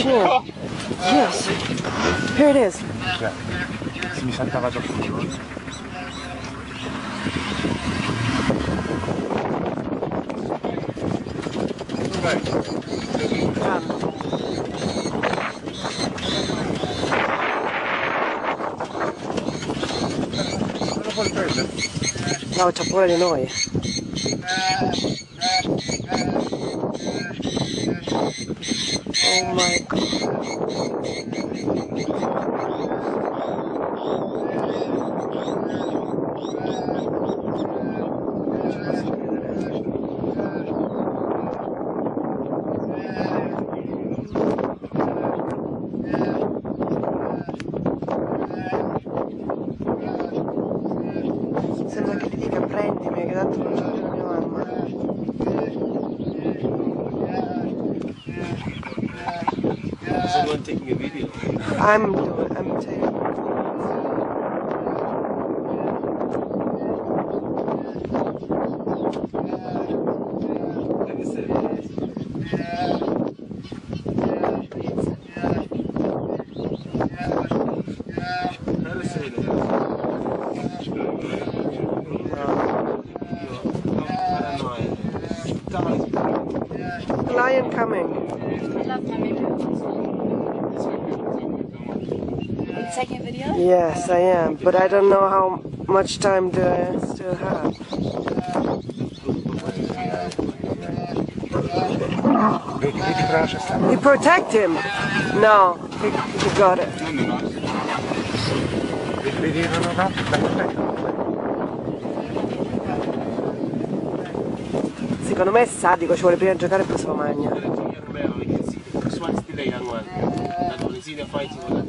near. Yes. Here it is. Se mi saltava già fuori. No, c'ha paura di noi. Oh my God. Sembra che ti dica prendimi, che tanto non ce l'ho più mia mamma. Is anyone taking a video? I'm taking. Like I said. Lion coming. Are you taking a video? Yes, I am, but I don't know how much time do I still have. You protect him? No, he got it. Secondo me è sadico, ci vuole prima giocare e poi se lo mangia.